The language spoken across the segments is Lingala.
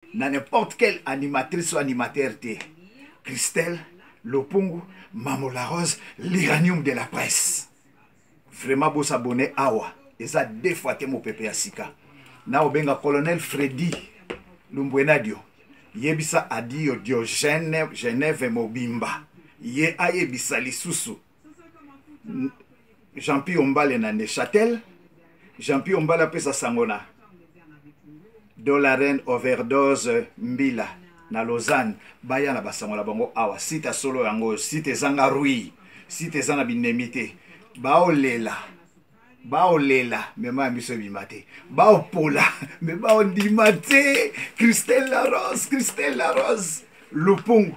n'importe quelle animatrice ou animateur. Christelle Lopungu, Mamo la Rose, l'Iranium de la presse. Vraiment beau s'abonner awa. Et ça deux fois que mon pépé asika. Na obenga colonel Freddy Lumbwenadio. Yebisa adio Diogène Genève Mobimba. Ye ayebisa lisusu. Jean-Pierre Ombale na Neuchâtel. Jean-Pierre Ombala pesa sangona. Dolaren overdose mbila na Lausanne. Baya na basangola bango awa. Site solo yango. Site zanga rui. Site zanga binemite. Baolela. Baolela. Mema miso bimate. Baopola. Me baondimate. Christelle Larose. Christelle Larose. Lupungu.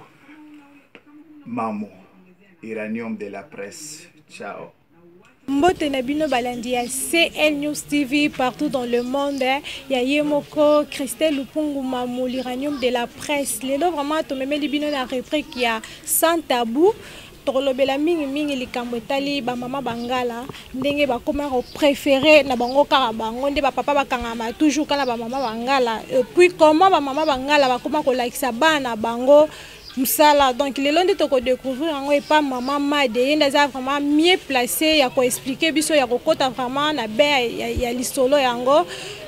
Mamo. Iranium de la presse. Ciao. Mbote na bino balandi ya CL News TV partout dans le monde. Ya Yemoko, Christelle Lupungu Mamo, l'Iranium de la presse. Lelo vraiment to memeli bino na repris qui a sans tabou. Tolobela mingi likambo etali ba mama bangala ndenge ba koma ko préféré na bango kaka bango nde ba papa bakangama toujours kana ba mama bangala et puis comment ba mama bangala ba koma ko likesa bana bango musala. Donc lelo nde to ko découvrir ngo et pas maman Made yenda za vraiment mieux placé ya ko expliquer biso ya ko kota vraiment na be ya lisolo yango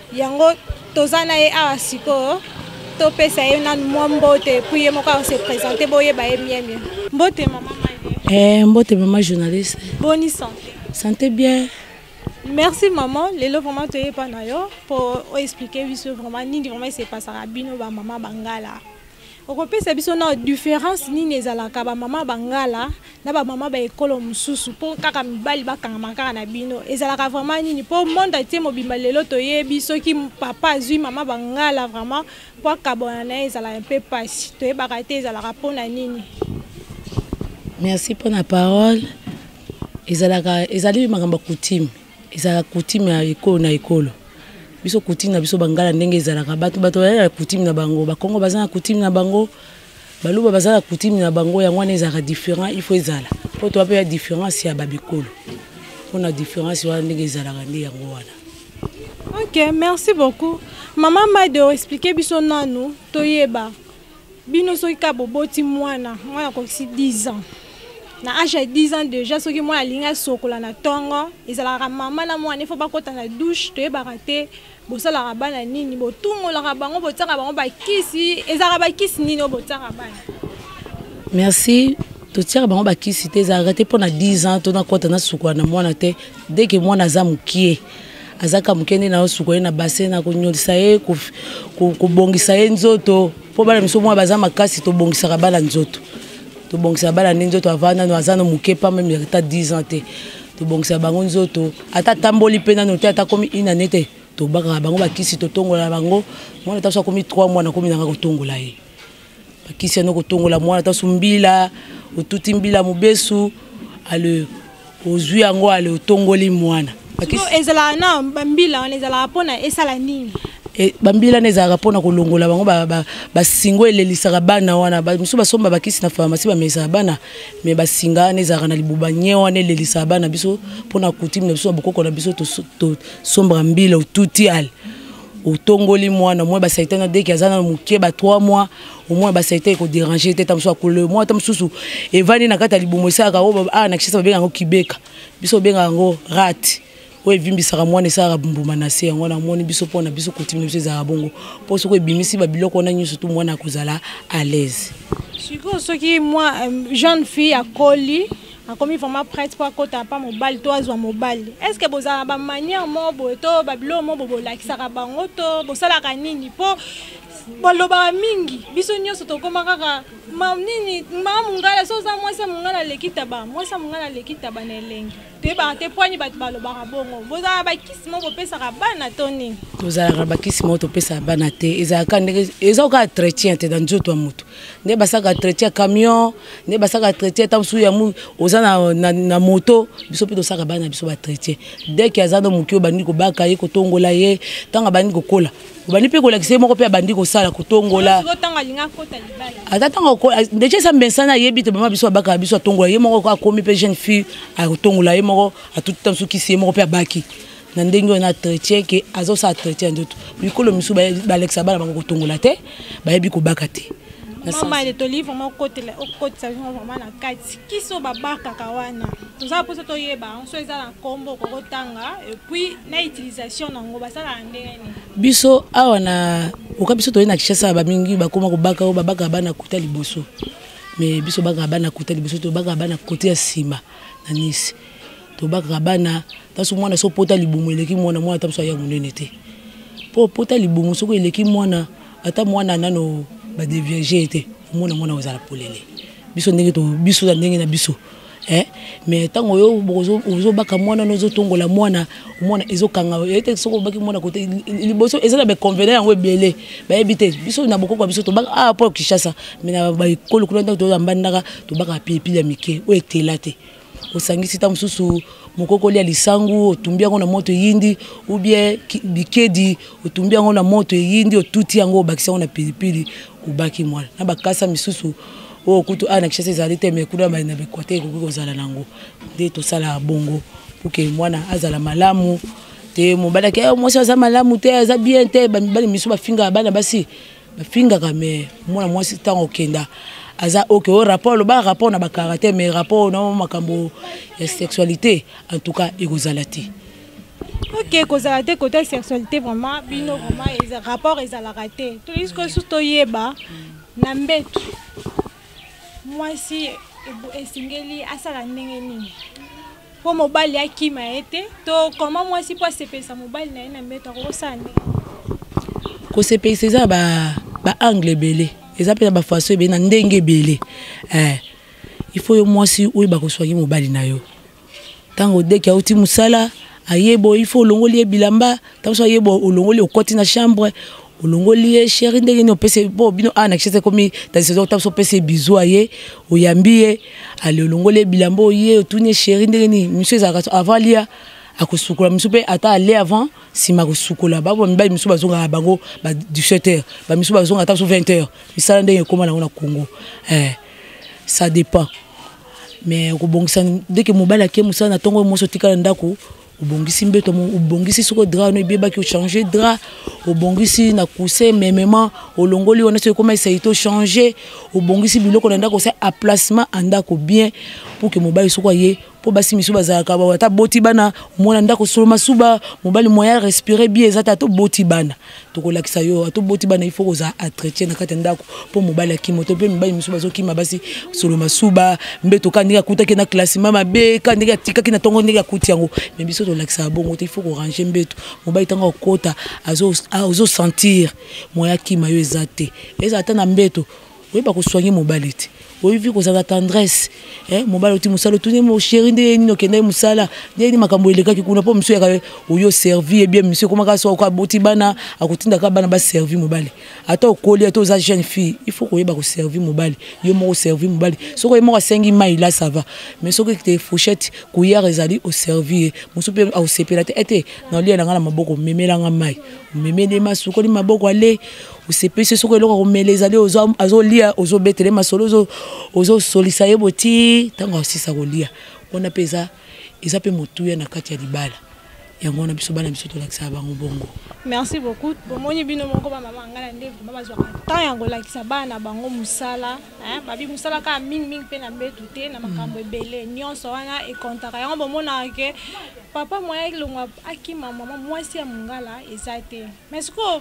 tozana e awasiko to pesa ye na mbote puis ye moko se présenter boye ba ye mieux mbote mama Mbote maman journaliste. Bonne santé. Santé bien. Merci maman. Lelo vraiment tu es pas nayo pour expliquer biso vraiment ni vraiment c'est pas ça bino ba maman bangala. Okope sa biso na différence ni nezalaka ba maman bangala na ba maman ba ekolo mususu pour kaka mibali bakanga kaka na bino. Ezalaka vraiment ni pour monde atie mobimba lelo to ye biso ki papa azui maman bangala vraiment pour kabona na ezala un peu pas to e bakate ezalaka pona nini. Merci pour la parole. Ezali makamba coutume. Ezala coutume ya ekolo na ekolo. Biso coutume na biso bangala ndenge ezalaka bato ya coutume na bango. Ba Kongo bazana coutume na bango. Baluba bazana coutume na bango ya ngwana ezala différent, il faut ezala. Po to apela différence ya babikolo. On a différence ya ndenge ezalaka ndi yango wana. OK, merci beaucoup. Maman m'a de expliquer biso nanu toyeba. Bino soki ka boboti mwana ko 10 ans. Na âge de 10 ans déjà soki moi alinga sokola na tongo ezalaka mama na mwana il faut ba kota na douche to ebakate bosala bana nini botungola bango botaka bango bakisi ezalaka bakisi nini botaka bana. Merci. To tira bango bakisi te ezalaka te pona 10 ans to na kota na sokola na mwana te dès que mwana za mukie azaka mukende na sokola na bassin na konyolisa ye ko bongisa ye nzoto po bana miso mwa baza makasi to bongisa bana nzoto. To bongisa bala nzoto avana no azana mukepa même ya ta 10 ans te to bongisa bango nzoto ata tamboli pena no te ata komi inanete to baka bango bakisi to tongola bango mwana ta so komi 3 mois na komi na ko tongola ye bakisi no ko tongola mwana ta sumbila otuti mbila mubesu ale ozwi yango ale otongoli mwana bakisi ezala na mbila on ezala pona esala nini. Bambila nezaka pona kolongola bango basingo elelisaka bana wana miso basomba bakisi na pharmacie bamesa bana me basinga nezaka na libuba nyewa ne elelisa bana biso pona coutume na biso bokoko na biso to sombra mbila ututi al otongoli mwana moi basaita na deki azana mukie ba 3 mois au moins basaita ko déranger tete tamso akole moi tamsusu evani na kata libumo saka na kisa benga ngo kibeka biso benga ngo rat. Oui, vimbisaka mwana esaka bumbuma na se yango na moni biso pona biso coutume biso za bongo po soko ebimisi ba biloko na nyusu tu mwana kozala à l'aise. Siko soki moi jeune fille a coli a commis vraiment prête pour kota pa mobile to azwa mobile. Est-ce que bozala ba manière mo boto ba bilo mo bo lakisaka bango to bosala kanini po boloba mingi biso nyonso to koma kaka nini mama mungala so za mwasa mungala lekitaba mwasa mungala lekitaba na elengi te ba te poani ba baloba bongo boza ba kisimo bo pesa ka bana toni tozala ba kisimo to pesa bana te ezaka ndenge ezoka entretien te dans nzoto ya mutu ne basaka entretien camion ne basaka entretien tamsu ya mu oza na moto biso pe to saka bana biso ba entretien dès que azana mukio bandi ko baka ye ko tongola ye tanga bandi ko kola bandi pe ko lakise moko pe bandi ko sala ko tongola atanga ko déjà ça mbensana yebi te mama biso baka biso tongola ye moko ko akomi pe jeune fille a tongola ye moko a tout temps su ki se moko pe baki na ndenge na entretien ke azo sa entretien ndoto bikolo misu ba Alexa bana bango kotongola te ba yebi ko bakate maman de to livre ma côté ça vraiment na kati kiso babaka kawana tout ça pour ça to yeba on so ezala kombo ko tanga et puis na utilisation nango basala ndenge biso awa na okabiso to na kishasa ba mingi bakoma ko baka babaka bana kuta liboso mais biso baka bana kuta liboso to baka bana côté ya sima na Nice to baka bana taso mwana so pota libumu eleki mwana tamso ya munene te po pota libumu soko eleki mwana ata mwana nano ba déviager te mwana ozala polele biso ndenge to biso ndenge na biso mais tango yo ozo baka mwana nozo tongola mwana ezo kanga ete soko baki mwana côté liboso ezala be convenir yango ebele ba ebite biso na boko kwa biso to baka po Kishasa mais na ba ikolo kuna to mbandaka to baka pipi ya mike o etela te osangisi ta mususu mokokoli ya lisangu otumbi yango na moto yindi ou bien bikedi otumbi yango na moto yindi otuti yango bakisa yango na pilipili ubaki mwana na bakasa misusu o kutu ana Kishasa ezali te mais kuna na bekwate ko zala nango de to sala bongo pour que mwana azala malamu te mobala ke mwasi azala malamu te aza bien te bali misu bafinga bana basi bafinga kame mwana mwasi tango kenda aza ok au rapport na ba caractère mais rapport na makambo ya sexualité en tout cas egozalati ok kozalate côté sexualité vraiment bino vraiment les rapports ezala raté tout jusqu'au surtout yeba na mbetu mwasi esingeli asala ndenge nini po mobali akima ete to comment mwasi po sepesa mobali na mbetu akosana ko sepesa za ba angle belé les appels ba façon ebe na ndenge belé il faut yo mwasi oyi ba ko soigner mobali na yo tango deki auti musala ayebo il faut longoli bilamba tamso ayebo olongoli okoti na chambre olongoli chéri ndenge ni opese bo bino ana Kishasa komi tazizo tamso pese bisou aye oyambiye ale olongoli bilamba oye otuni chéri ndenge ni monsieur zaka avant lia akosukula misupe ata aller avant sima kosukula babo mibali misu bazonga bango ba 17h ba misu bazonga ata 20h misala ndenge koma na Congo ça dépend mais kobongisa dès que mobali ake musala na tongo moso tikala ndako obongisi mbeto obongisi soko drap no beba ki changer drap obongisi na coussin memement olongoli on a comment ça ito changer obongisi biloko na ndako c'est à placement andako bien pour que mobali soko ye po basi misu bazaka ba ta boti bana mona ndako solo masuba mobali moya respirer bien ezata to boti bana to kolakisa yo to boti bana il faut oza entretien na kati ndako po mobali akimoto pe mobali misu bazoki mabasi solo masuba mbeto kandika kutaki na classe mama be kandika tikaki na tongo ndika kuti yango mais biso to lakisa bongo il faut ko ranger mbeto mobali tanga okota azo sentir moya kima yo ezate ezata na mbeto oui ba ko soigner mobali te oui vu ko za tendresse mobali oti musala tuni mo chéri nde ni okende musala nde ni makambo eleka ki kuna po monsieur ya oyo servi et bien monsieur komaka so ka boti bana akotinda ka bana ba servir mobali ata okoli ata za jeune fille il faut ko yeba ko servir mobali yo mo servir mobali so ko mo sengi mai là ça va mais so ko te fourchette ko ya rezali au servir musupe au sepela te ete na lia na maboko memela nga mai memele masuko ni maboko ale usepese soko eloko komeleza le ozo lia ozo betele masolo ozo solisa yeboti tango osisa kolia ona peza eza pe motuya na kati ya libala yango na biso bana biso to lakisa bango bongo. Merci beaucoup bomoni bino moko ba mama ngala nde mama zwa ta yango lakisa bana bango musala babi musala ka mingi pe na mbetu te na makambo ebele nyonso wana e kontaka yango bomona ke papa moya ilongwa akima mama mwasi ya mungala ezate mais ko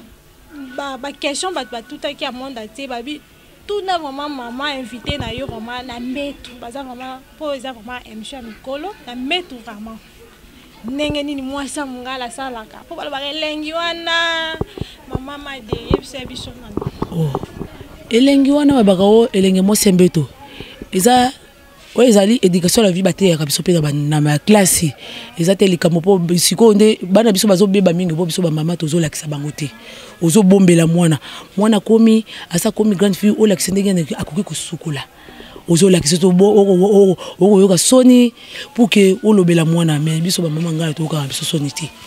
ba question ba tout qui a monde ate babi tout na vraiment maman invité na yo vraiment na mbetu baza vraiment po eza vraiment émission mikolo na mbetu vraiment ndenge nini mwasi ya mungala salaka po bala bakelengi wana mama made yebisa biso nani elengi wana babaka o elenge mwasi mbetu eza ouais ezali éducation la vie baté ya biso pe na ma classe ezate likambo po siko nde bana biso bazo beba mingi po biso ba mama tozo lakisa bango te ozo bombela mwana komi asa komi grande fille o lakisa ndenge akoki kusukula ozo lakisa to yoka soni pour que olobela mwana mais biso ba mama ngala to ka biso soni te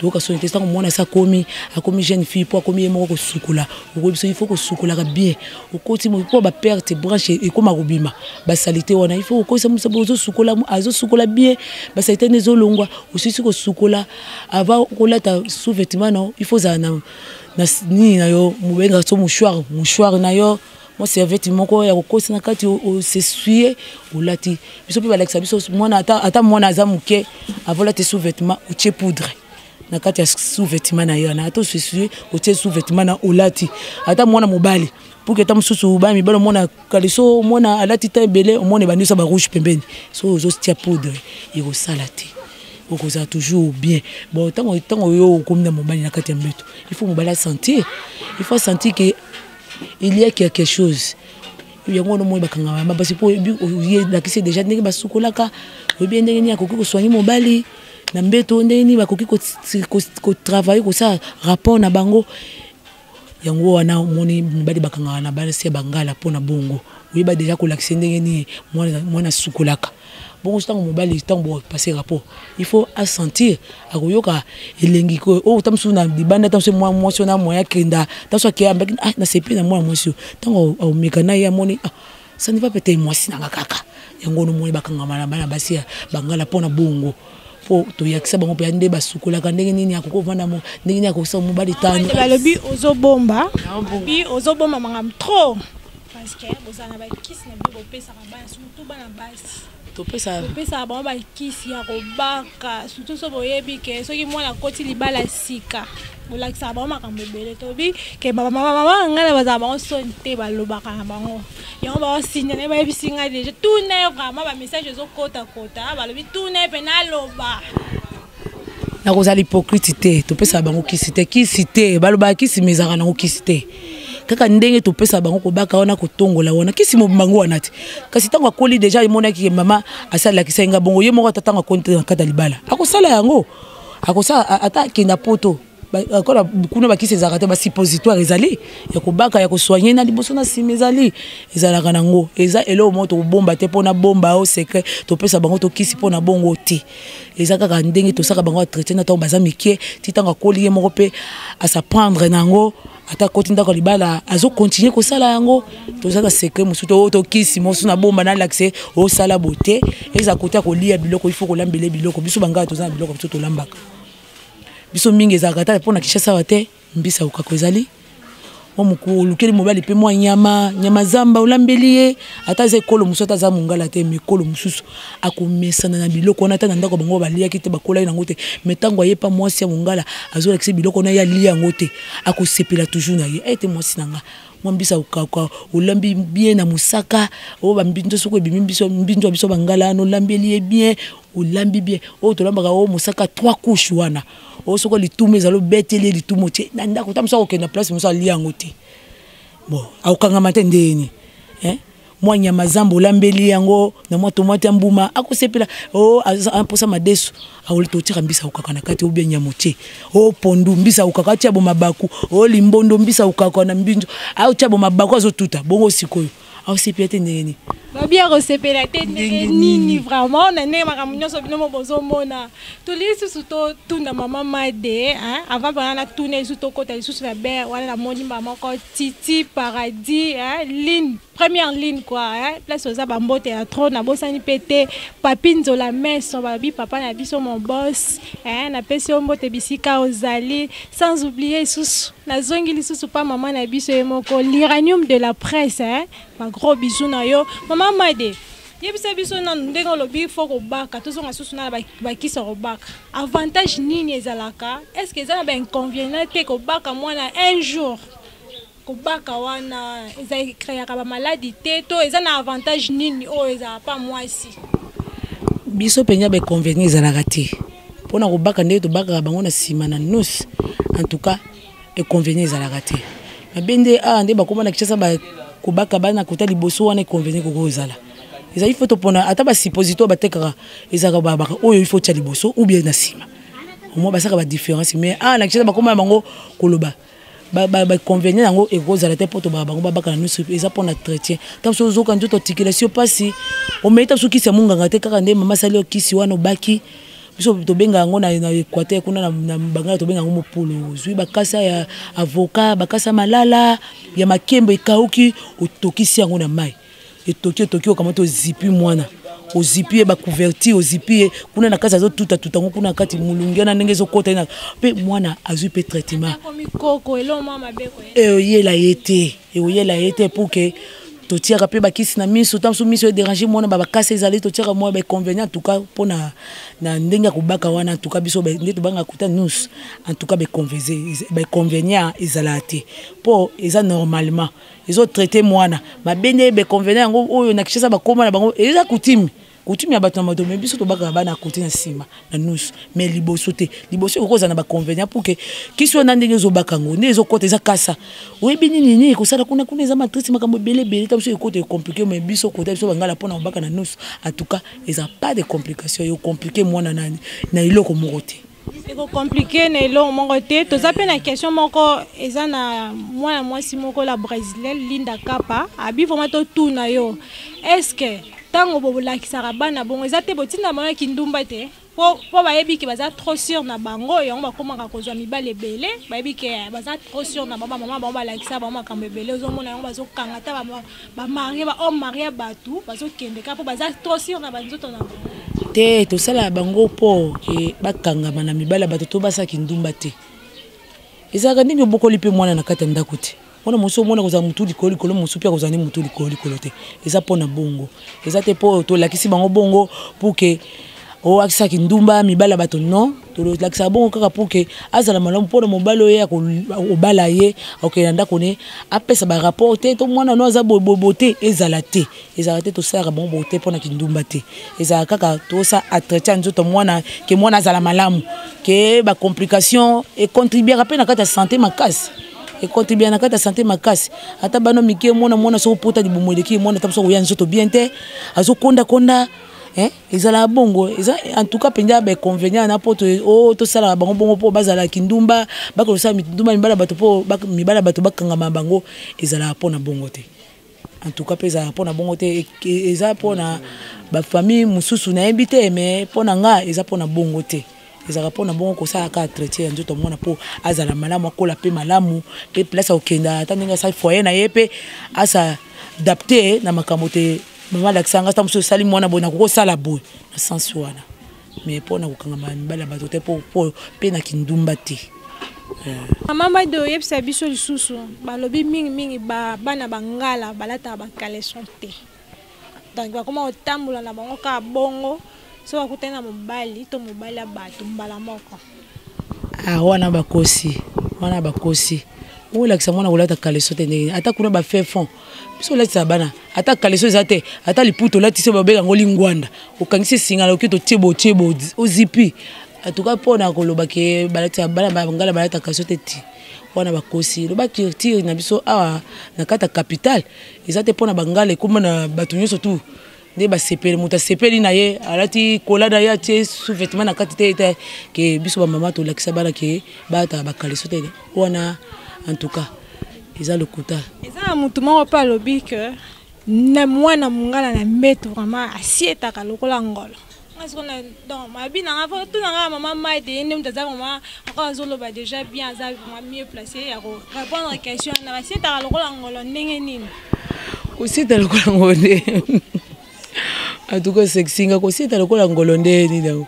to ka so intestin mona sa komi akomi jeune fille po akomi mo ko sukula ko biso il faut ko sukula ka bien o koti mo ko ba perte branche e ko makobima ba salité wana il faut ko sa musa bozo sukula azo sukula bien ba salité nezo longwa aussi ko sukula avant ko lata sous-vêtement non il faut za na ni na yo mubenga so mouchoir na yo moi c'est vêtement ko ya ko sina kati o s'essuyer ou lati biso pe ba l'exa biso mona ata mona azamuke avant la te sous-vêtement ou tie poudre na kati ya sous-vêtement na yo na ata s'essuyer ou tie sous-vêtement na olati ata mona mobali pour que tam susu ba mi balo mona kaliso mona alati ta belé o mona bandisa ba rouge pembeni so ozo tie poudre et ko salati o ko za toujours bien bon tango yo ko mna mobali na kati ya mbeto il faut mobali sentir il faut sentir que il y a quelque chose. Il y a un moment où il y a parce que déjà ndenge basukolaka bien ndenge ni akoki ko soigner mobali na mbeto ndenge ni bakoki ko travailler ko ça rapport na bango yango wana moni mobali bakanga na bana se bangala pona bongo oui ba déjà ko lakise ndenge ni mwana sukolaka bon tango mobali tango passer rapport il faut assentir akoyoka elengi ko o tamsu na dibanda tamsu moi na moya kenda tamsu ke ambaki na sepi na moi tango au mekana ya moni ça ne va peut-être moi sinanga kaka yango no moni bakanga mala bana basia bangala pona bongo po to yakisa bango pe ande basukola ka ndenge nini akoko vanda mo ndenge nini akosa mobali tano balobi ozobomba bi ozobomba mangam trop parce que bozana ba kiss na bi pesa ka ba surtout bana basi to pesa ba ba kiss ya ko baka surtout so boyebi ke so ki mwana koti libala sika bolakisa ba makambo ebele to bi ke baba mama ngana baza ba sonte balobaka na bango yango ba signe ne ba bisinga déjà tout ne vraiment ba message zo kota balobi tout ne pena loba na koza l'hypocrite to pesa bango kisite baloba kisi mezaka na kisite kaka ndenge to pesa bango ko baka wana ko tongola wana kisi mo bango wana ti kasi tango akoli déjà imona ki mama asala kisenga bongo ye moko tatanga konte na kata libala akosala yango akosa ata kinda poto akola kuna bakisi ezaka te ba suppositoire ezali ya ko baka ya ko soigner na liboso na simezali ezala kana ngo eza elo moto bomba te pona bomba au secret to pesa bango to kisi pona bongo ti ezaka ka ndenge to saka bango traiter na to bazamikie ti tango akoli ye moko pe à s'apprendre nango ata koti ndako libala azo continuer ko sala yango to saka secret musuto to kisi mosu na bomba na l'accès au sala beauté eza kota ko lia biloko il faut ko lambele biloko biso banga to za biloko biso to lambaka biso mingi ezaka ta pona kishasa wate mbisa ukako ezali omuku lukeli mobali pe mwa nyama zamba ulambeliye ata ze kolo musota za mungala te mikolo mususu akomesana na biloko na tana ndako bango balia kite bakola na ngote metango yepa mwasi ya mungala azola kise biloko na ya lia ngote akosepela toujours na ye ete mwasi nanga mwambisa ukaka ulambi bien na musaka o bambinzo soko bimbiso mbinzo biso bangala no lambeliye bien ulambi bien o to lambaka o musaka 3 couches wana o soko litume zalo betele litumo te na ndako tamso ko kena place musa lia ngote bon akanga matendeni mwa nyama zambo lambeli yango na mwa tomate mbuma akosepela o amposa madesu awulito tira mbisa ukaka na kati ubya nyamote o pondu mbisa ukaka tia bo mabaku o limbondo mbisa ukaka na mbinjo au tia bo mabaku azotuta bongo sikoyo au sepete ndeni babia resepela te nini vraiment na ne makamunyo so bino bozo mona to lisi suto tunda mama made avant bana tourner suto kota lisusu na ber wala na moni mama ko Titi Paradis ligne première ligne quoi place aux abambote ya trop na bosani pété papinzo la messe babi papa na biso mon boss na pesi ombote bisika ozali sans oublier susu na zongi lisusu pa mama na biso emoko l'uranium de la presse ma gros bisous na yo mama made yebisa biso na ndenge lobi faut ko baka to zonga susu na ba kisa ko baka avantage nini ezalaka est-ce que ezala ba inconvénient te ko baka mwana un jour ko baka wana eza créer ka ba maladie te to ezana avantage nini o eza pa mwasi biso penya ba inconvénient ezalaka te pona ko baka ndenge to baka bango na sima na nous en tout cas inconvénient ezalaka te mabende nde bakoma na kishasa ba ko baka bana kota liboso wana inconvénient ko kozala eza il faut to pona ata ba suppositoire batekaka ezaka ba baka oyo il faut tia liboso ou bien na sima au moins basaka ba différence mais na kishasa bakoma bango koloba ba convenir yango ekozala te poto ba bango babaka na nous eza pona entretien tamso zoka njoto articulation pasi o meta sukisi ya munganga te kaka nde mama sali okisi wana obaki biso tobenga yango na Équateur kuna na bangala tobenga yango mopulu zwi bakasa ya avocat bakasa malala ya makembo ekauki otokisi yango na mai etoki okamata ozipi mwana ozipi ba couverture ozipi kuna na kasa zo tuta ngo kuna kati mulungi na ndenge zo kota na pe mwana azwi pe traitement koko elo mama beko oyela yete pour que totiaka pe bakisi na miso tamso miso e déranger mwana bakasa ezali totiaka mwa ba convenient en tout cas pona na ndenge kubaka wana en tout cas biso ndete banga kuta nous en tout cas ba convenient ezalate po eza normalement ezo traiter mwana ba bene ba convenient ngo oyo na kishasa ba koma na bango eza coutume ya bato na mato mais biso tobaka bana côté na sima na nous mais liboso koza na ba convenient pour que kiso na ndenge zo bakango ne zo côté za kasa oyebi nini ko sala kuna eza matrice makambo belé tamso côté compliqué mais biso côté biso bangala pona baka na nous en tout cas eza pas de complications yo compliqué mwana nani na iloko mokote eko compliqué na iloko mokote toza pe na question moko eza na mwana mwasi moko la brésilienne Linda Capa abi vraiment to tuna yo est-ce que tango bobolakisaka bana bongo eza te botinda bango kindumba te po bayebi ke baza trop sûr na bango yango bakomaka kozwa mibale ebele bayebi ke baza trop sûr na mama bango balakisa bango makambo ebele ozomona yango bazokanga ta bamarie bahomme marie bato bazokende ka po baza trop sûr na banzoto na bango te tosala bango po ke bakangama na mibale bato to basaki ndumba te ezalaka ndenge obokoli mpe mwana na kati ya ndako te mwana mosu mwana kozala mutu likolo mosu pia kozala ni mutu likolo te eza pona bongo eza te po tolakisi bango bongo pour que akisaki ndumba mibala bato non tolakisa bongo kaka pour que azala malamu pona mobalo ye obala ye okenda ndako ne apesa ba rapport te to mwana no aza bobote ezala te tosala bongo bote pona kindumba te ezala kaka tosa entretien nzoto mwana ke mwana azala malamu ke ba complication et contribuer pe na kata santé makasi et contribuer na kata santé makasi ata bano mike mwana so pota dibumweleki mwana tamso oya nzoto bien te azo konda ezala bongo eza en tout cas penja ba convenient na poto to sala bango bongo po bazala kindumba bakolo sa mindumba mibala bato po mibala bato bakanga bango ezala pona bongo te en tout cas peza pona bongo te eza pona ba famille mususu na invité mais pona nga eza pona bongo te ezala pona bongo ko sala ka traiter nzoto mwana po azala malamu akola pe malamu pe place okenda atandinga sa foyer na yepe asa adapter na makambo te mama lakisanga ta muso sali mwana bona ko sala boy na sens wana mais pona kokanga mibala bato te po pe na kindumba te mama do yebisa biso lisusu balobi mingi bana bangala balata bakaleson te donc bakoma otambola na bango ka bongo so bakutana mobali to mobali ya bato mbala moko wana bakosi olakisa mwana kolata kaleso te ndenge ata kuna bafe fond biso olatisa bana ata kaleso eza te ata liputa olatisi babenga ngo lingwanda okangisi esingala oki totiebo ozipi atuka mpona koloba ke balatisa bana bangala balata kaleso te ti wana bakosi loba culture na biso awa na kata capitale eza te mpona bangala ekoma na bato nyonso tu nde basepeli moto asepeli na ye alati kolada ye atie sous-vêtement na kati te ke biso bamama tolakisa bana ke balata bakaleso te wana en tout cas eza lokuta eza mutu moko pe alobi ke na mwana mongala na mbeto vraiment asietaka lokola ngolo donc mabi nanga fo tunanga mama mai de ne mutaza mama encore azoloba déjà bien aza vraiment mieux placé ya ko répondre question na asietaka lokola ngolo ndenge nini kosieta lokola ngolo nde en tout cas sexinga kosieta lokola ngolo nde nini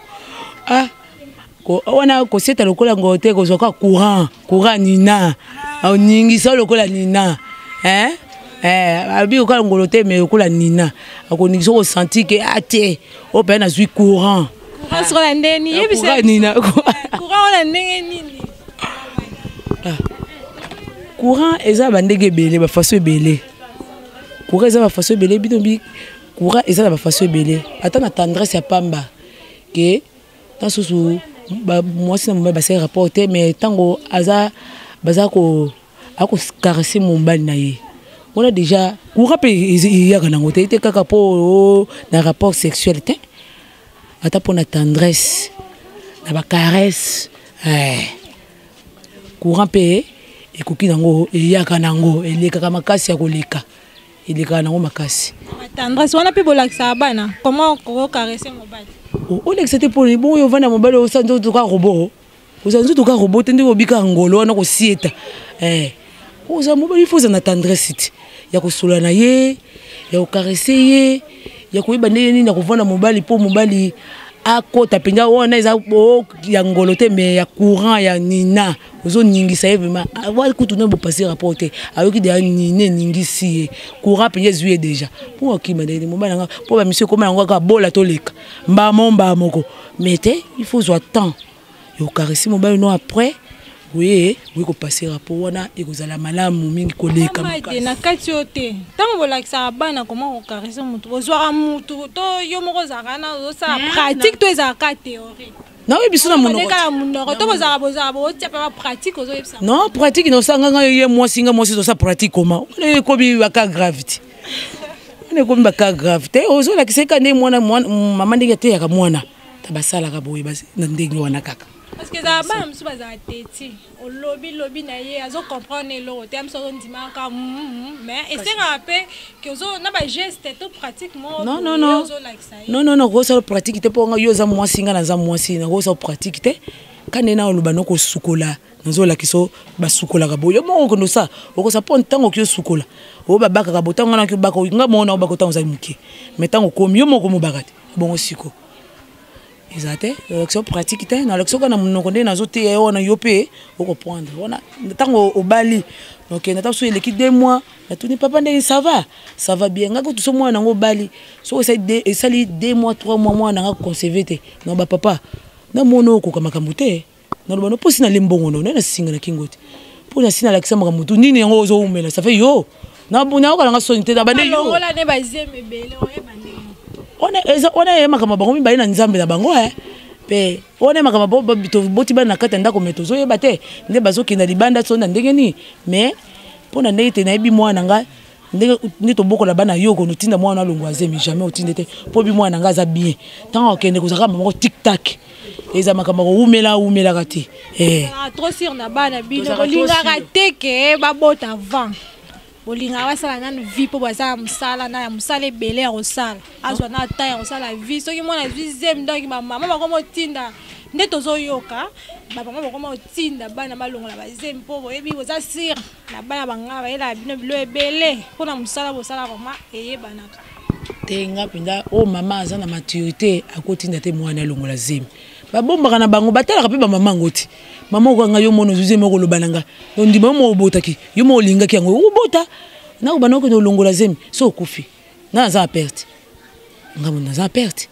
wana kosieta lokola ngolo te kozwaka courant nina aoningisa lokola nina abi okala ngolo te mais lokola nina akoningisa osanti ke ate ope na zwi courant sola ndeni yebisa nina courant ona ndenge nini courant eza bandenge ebele bafaso ebele courant eza bafaso ebele bidombi courant eza na bafaso ebele ata na tendresse ya pamba ke tansusu mwasi na mobali basali rapport te mais ntango baza caresser mobali na ye wana déjà courant mpe eyaka nango te ete kaka mpo na rapport sexuel te ata mpo na tendresse na bacaresse courant mpe ekoki nango eyaka nango elekaka makasi ya koleka elekaka nango makasi tendresse wana mpe bolakisaka bana comment kocaresser mobali o le c'était pour bon yo vana mobile o sanzo to ka robot o sanzo to ka robot ndi ko bika ngolo na ko sieta o za mobile il faut en tendresse ya ko solana ye ya ko caresser ye ya ko iba nini na ko vana mobile po mobile akota penja wana eza ya ngolo te mais ya courant ya nina ozo ningisa vraiment avoir kutu no passer rapporter ayoki de nine ningisi courant penja zuye déjà pour okima de mobile nga pour ba monsieur comme nga ka bola toleka mbamo moko mais te il faut soit temps yo caresser mobile no après oui ko passer rapport wana ekozala malamu mingi koleka na kati yote tango bolakisa bana comment on caresser mutu ozwa mutu to yo moko zakana osa pratique to ezaka théorie non oui biso na monoko to bozala otia pa pratique ozo yebisa non pratique no sanga ye moi so sa pratique comment on ko bi baka gravité on ko bi baka gravité ozo la kiseka ne mwana mama ndenge te ya mwana tabasala ka boye basi na ndenge wana kaka parce que ça ba msu baza teti o lobby na ye azo comprendre lo te amso ndima ka mais esenga pe que ozo na ba geste to pratiquement non go sa pratique te po nga yo za mwasi nga na za mwasi na go sa pratique te kanena oloba noko sukola nazo la kiso ba sukola ka boyo mo ko no sa o ko sa pon tango ki sukola o ba baka ka botango na ki baka nga mo na ba ko tango za muke mais tango komi yo mo ko mo bakati bon siko exacte l'action pratique te na l'action kana munoko nde nazo te ona yopé o comprendre ona tango au bali donc na taso il équipe 2 mois na tuni papa ndenge ça va bien ngako tout so mwana ngo bali so sali 2 mois 3 mois mwana nga conserver te no ba papa na mono ko kama kamute na loba no posi na limbongo no na singa na kingote pour na sina l'action makamutu nini ngo zo umela ça fait yo na buna ko nga sonité da bande yo ngola ne bazeme bele o ebande on est makama bango mibali na nzambe na bango pe on est makama boti bana kata ndako metozo yeba te nde bazoki na libanda so na ndenge ni mais pona ndete na yebi mwana nga ndenge to boko la bana yoko no tinda mwana longo azemi jamais otinde te po bi mwana nga za bien tant okende kozaka mama tic tac eza makama ko umela kati trop sur na bana bino linga teke babota avant bolinga wasala nanu vie po bazala musala na ya musala ebele ya kosala azwa na ata ya kosala vie soki mwana vie donc mama bakoma otinda nde tozoyoka bamama bakoma otinda bana balongola bazemi mpo boyebi boza sire na bana banga bayela bino bilo ebele mpona musala bosala koma eyebanaka te nga mpenza o mama aza na maturité akotinda te mwana alongola zemi babombaka na bango batalaka mpe bamama yango ti mama okanga yo mona ozuzi moko oloba na nga ondima mo obotaki yo mo olingaki yango obota nakobana okende olongola zemi so okufi nga naza na perte nga mona naza na perte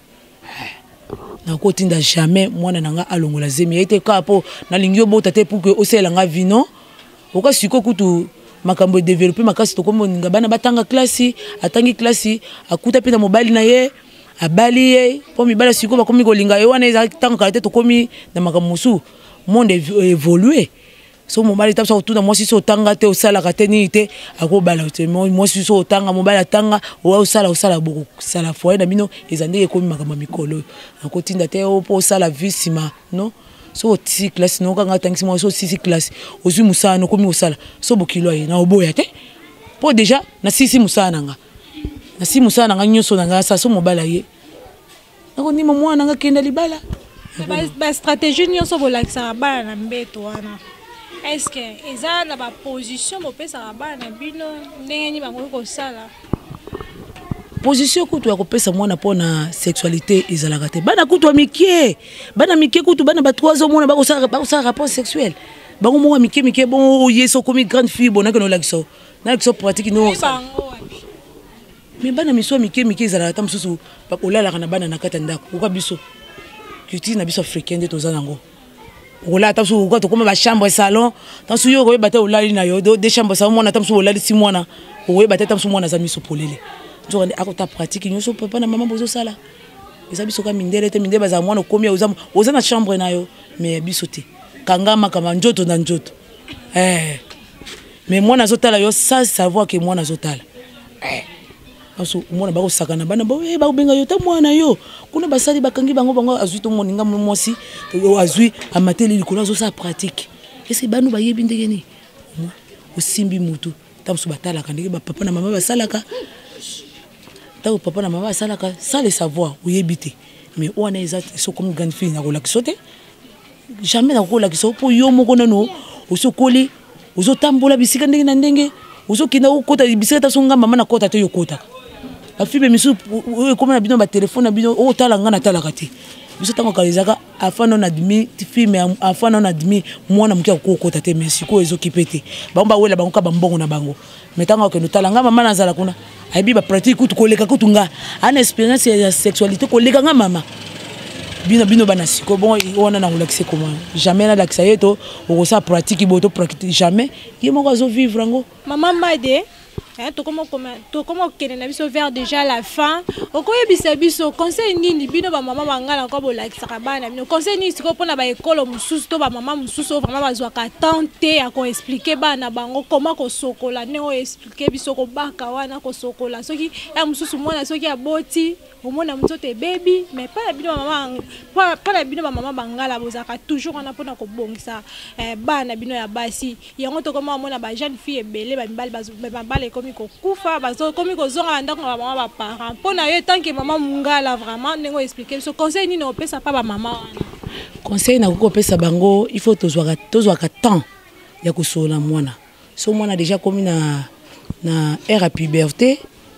nakotinda jamais mwana na nga alongola zemi yaite kaka mpo nalingi obota te pour que osala nga vino okasiko kutu makambo edéveloppe makasi tokomi oninga bana batanga klasi atangi klasi akuta mpe na mobali na ye abali ye po mibala siko bakomi kolinga ye wana eza ntango kala te tokomi na makambo mosusu monde évolué so mobali tapsa kotuna mwasi so otanga te osalaka te nini te akobala te mwasi so otanga mobali atanga osala boko sala foye na bino eza ndenge ekomi makambo mikolo akotinda te po osala vie nsima no so otisi classe no kanga tangisi mwasi osisi classe ozwi mosala nokomi osala so bokilo ye na oboya te po déjà nasisi mosala nanga nasi musala nanga nyonso nanga sa so mobala ye nakondima mwana nanga kenda libala ba stratégie nyonso bolakisaka bana na mbeto wana est-ce que eza na ba position bopesaka bana na bino ndenge nini bango kosala position kutu ya kopesa mwana mpona sexualité ezalaka te bana kutu ya mikie bana mikie kutu bana ba 3 ans mona bakosala rapport sexuel bango moko mikie bon ye so komi grande fille bonake nolakiso nalakiso pratique no mais bana miso mikie ezalaka ta mosusu olalaka na bana na kati ya ndako oka biso culture na biso africain nde toza nango okolala ta mosusu tokoma bachambre salon ta mosusu yo okoyeba te olali na yo de chambre salon mwana ta mosusu olali si mwana okoyeba te ta mosusu mwana aza miso polele nzokande akota pratique nyonso papa na mama bozosala eza biso ka mindele te mindele bazala mwana okomi oza na chambre na yo mais biso te kangama kama njoto na njoto mais mwana azotala yo sans savoir que mwana azotala aso mwana bako sakana bana ba benga yo ta mwana yo kuna basali bakangi bango azwi to moninga mwasi azwi amateli likolo zo sa pratique ese banu bayebi ndenge ni osimbi mutu tamsu batala kandike ba papa na mama basalaka ta papa na mama basalaka sans le savoir oyebi te mais on a so comme grande fille na kolaki sote jamais na kolaki so po yo moko nano osokoli ozotambola bisika ndenge na ndenge ozokina okota bisika tasonga mama na kota te yo kota afibe misu comme na bino ba téléphone na bino o tala ngana tala kati biso tango kalizaka afano na demi filme afano na demi mwana mukia ko kota te merci ko ezokipete bamba wela bango ka bambongo na bango metango ke notala nga mama na zala kuna aibi ba pratique kutu koleka kutunga ana expérience ya sexualité koleka nga mama bino bana siko bon on a relaxé comment jamais na l'accès yeto o ça pratique boto pratique jamais yemo ko zo vivre ngo maman Made to comment kene na biso vers déjà la fin okoye biso conseil nini bino ba mama bangala ko bolakisaka bana bino conseil nini siko pona ba école mususu to ba mama mususu vraiment bazwaka tenter à ko expliquer bana bango comment ko sokola ne o expliquer biso ko baka wana ko sokola soki ya mususu mwana soki aboti omona mtoto baby mais pas la bino mama pas la bino ba mama bangala bozaka toujours on a pona ko bongisa bana bino ya basi yango to comment mona ba jeune fille ebele ba mibali bazobale komi ko kufa bazo komi ko zonga ndako ba mama ba parents pona yo tant que maman mungala vraiment nengo expliquer so conseil ni no pesa pa ba mama conseil na ko pesa bango il faut tozwaka temps ya kosola mwana so mwana déjà komi na ère à puberté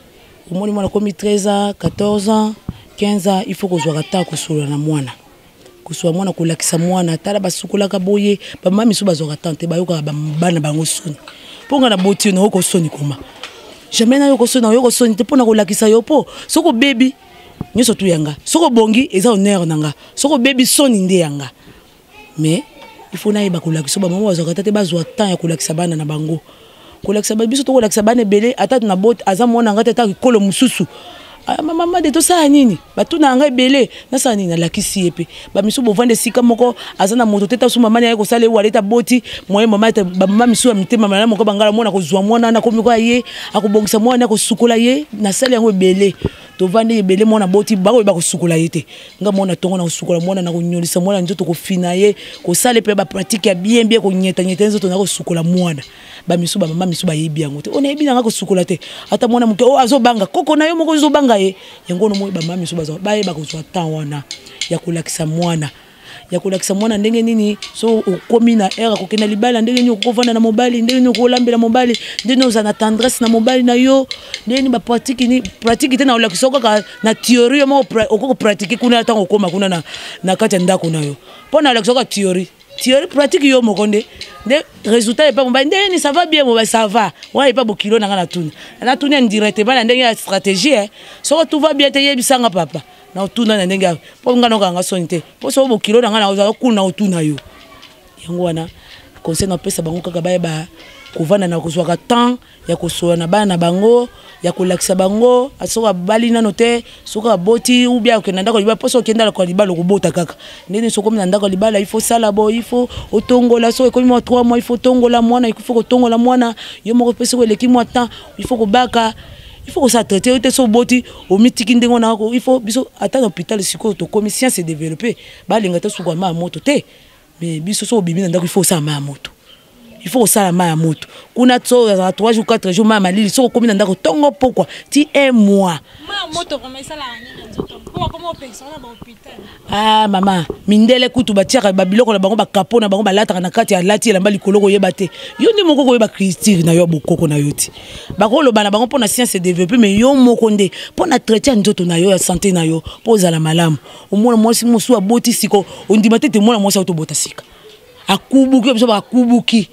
au moins mwana komi 13 ans 14 ans 15 ans il faut kozwaka temps kosola na mwana kosola mwana kolakisa mwana tala basukolaka boye ba mama misu bazwaka temps te bayoka bana bango soni ponga na boti na ko soni koma jamais na yo ko soni te pona kolakisa yo po soko baby nyoso tu yanga soko bongi eza honneur nanga soko baby soni nde yanga mais il faut na yeba kolakisa ba mama bazwaka te bazwa temps ya kolakisa bana na bango kolakisa ba biso to kolakisa bana belé atatu na bot aza mwana ngata ta kolo mususu mama de to sa nini batuna nga belé na sa nini na lakisi epe ba misu bovande sika moko aza na moto teta su mama ya ko sale waleta boti moye mama te ba mama misu ya mitema mama moko bangala mwana ko zwa mwana na komi ko ye akobongisa mwana ko sukola ye na sale yango belé to vande belé mwana boti ba ko sukola yete nga mwana tongo na sukola mwana na ko nyolisa mwana nzoto ko fina ye ko sale pe ba pratique ya bien ko nyeta nzoto na ko sukola mwana ba misu ba mama misu ba yebi yango te on yebi na ko sukola te ata mwana muke o azobanga koko na yo moko zobanga ye yango no mo ba mama misu bazo ba yeba ko zwa temps wana ya kulakisa mwana ndenge nini so okomi na era ko kena libala ndenge nini okovanda na mobali ndenge nini okolambela mobali ndenge oza na tendresse na mobali na yo ndenge ba pratique te na olakisa kaka na théorie mo okoko pratique kuna tango okoma kuna na kati ndako na yo pona olakisa ka théorie pratique yo mokonde de résultat est pas mobile ndenge ça va bien mobile ça va ouais pas bokilo na tuna indirectement na ndenge ya stratégie so tout va bien te yebisanga papa na tuna na ndenge po ngana nga sonite po so bokilo na oza kuna otuna yo yango wana conseil na pesa bango kaka ba kovana na kozwaka temps ya kosola na bana bango ya kolakisa bango asoka bali nano te soka boti ou bien okenda ndako libala poso okenda ko libala kobota kaka ndeni soko na ndako libala il faut sala bo il faut otongola so ekomi 3 mois il faut tongola mwana il faut kotongola mwana yo moko pesa ko leki mwa temps il faut kobaka il faut que ça traiter te so boti o mitiki ndengo na ko il faut biso ata na hôpital siko to comme science est développée ba linga te suko ma moto te mais biso so bibi na ndako il faut ça ma moto il faut ça ma moto kuna tso za 3 jours 4 jours mama lili so komi na ndako tongo pourquoi ti un mois ma moto comme ça la nini nzoto pour comment personne na hôpital mama mindele kutu batiaka babiloko na bango bakapo na bango balata na kati ya lati elamba likolo koyeba te yo ndi moko koyeba Christine na yo bokoko na yo ti bakolo bana bango pona science développée mais yo moko nde pona traiter nzoto na yo ya santé na yo poza la malamu omona mwasi mosu aboti siko ondima te mwana mwasi autobota sika akubuki biso bakubuki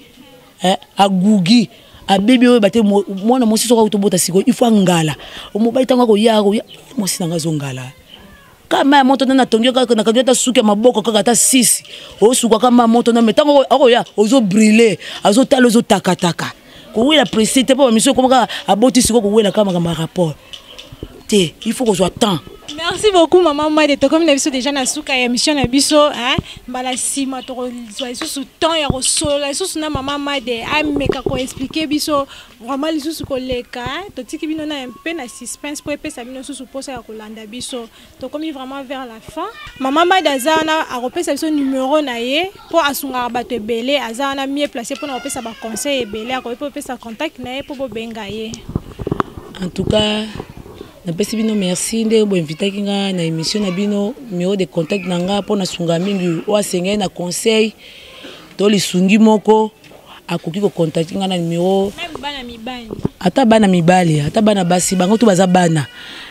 agugi abebi oyo bate mwana mwasi soka autobota siko il faut ngala omobai tanga ko ya mwasi nanga zongala kama moto na tongyo kaka na kanyota suke maboko kaka ta 6 o suka kama moto na metango akoya ozo brûler azo talo zo takataka ko wela précité pa mission komaka aboti siko ko wela kama rapport te il faut qu'on soit temps. Merci beaucoup maman Made to comme na biso déjà na suka ya mission na biso mbala sima to sous temps ya rosola sous na maman Made ameka ko expliquer biso vraiment lisusu ko leka to tiki bino na un peu na suspense pour epesa bino sous posa ya kolanda biso to comme vraiment vers la fin maman Made azana a repesa biso numéro na ye pour asunga bato ebele azana mieux placé pour na repesa ba conseil ebele a repesa contact na ye pour benga ye. En tout cas napesi bino merci nde bo invitaki nga na émission na bino numéro de contact na nga pona sunga mingi o asengai na conseil to lisungi moko akoki ko contacter nga na numéro bana mibali ata bana mibali ata bana basi bango to baza bana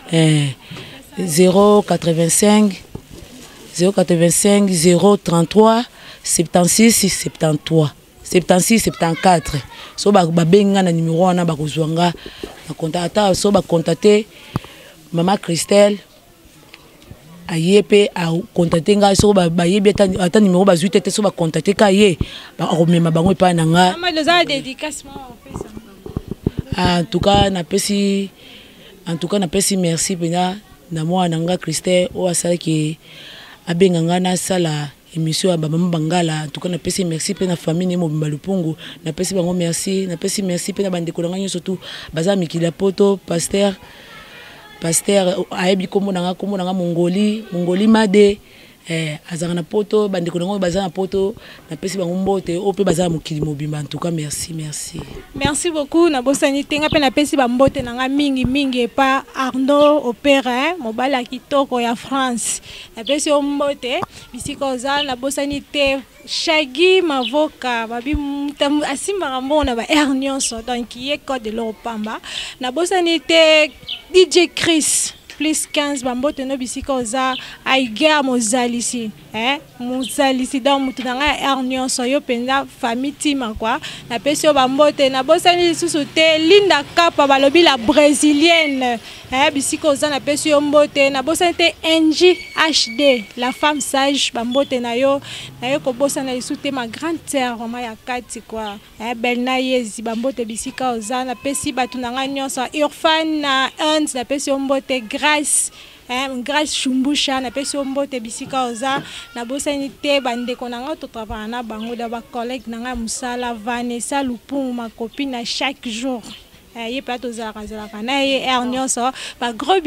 085 033 76 73 76 74 so babenga na numéro wana bakozwanga na contact ata so ba contacter Maman Christelle ayepe a contacter nga so ba yebi ata numéro ba zuite so ba contacter ka ye ba remema bango pa na nga mama les a dédicace moi en tout cas napesi merci pena na moi na nga Christelle o asala ki abenga nga na sala émission ya bamama bangala en tout cas napesi merci pe na famille Mobimba Lupungu napesi bango merci pe na bandeko na nga surtout baza mikila poto pasteur ayebi kombo na nga Mongoli Made azanga na poto bandeko na ngo baza na poto napesi bango mbote o pe baza mokili mobimba en tout cas merci beaucoup na bosani tenga pe napesi ba mbote na nga mingi pa Arnaud Opera mobala kitoko ya France napesi o mbote bisika oza na bosani te Shagi Mavoka babi asimba mbona ba nyonso donc ye code de l'Opamba na bosani te DJ Chris plus 15 bambote no bisika oza aiga mozalisi mozalisi donc mutu nanga nyonso yo penza famille tima kwa na pesi yo bambote na bosani lisusu te Linda Kapa balobi la brésilienne bisika oza na pesi yo mbote na bosani te NG HD la femme sage bambote na yo ko bosana lisusu te ma grande sœur vraiment ya kati kwa Belna Yezi bambote bisika oza na pesi batu nanga nyonso Urfan na Ant na pesi yo mbote Grace Shumbusha na pesi mbote bisika oza na bosani te bandeko nanga to travailler na bango da ba collègue nanga musala Vanessa Lupungu ma copine à chaque jour ye pato za kazala kana ye nyonso ba gros